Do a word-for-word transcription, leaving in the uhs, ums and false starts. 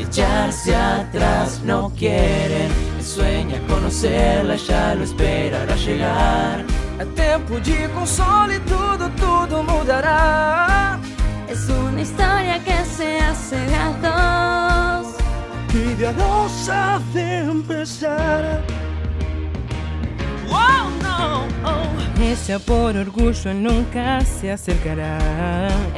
echarse atrás no quieren. Él sueña conocerla, ya lo esperará llegar. É tempo de consolo e tudo, tudo mudará. Es una historia que se hace a dos y de a dos ha de empezar. Oh, no, oh. Ella por orgullo nunca se acercará.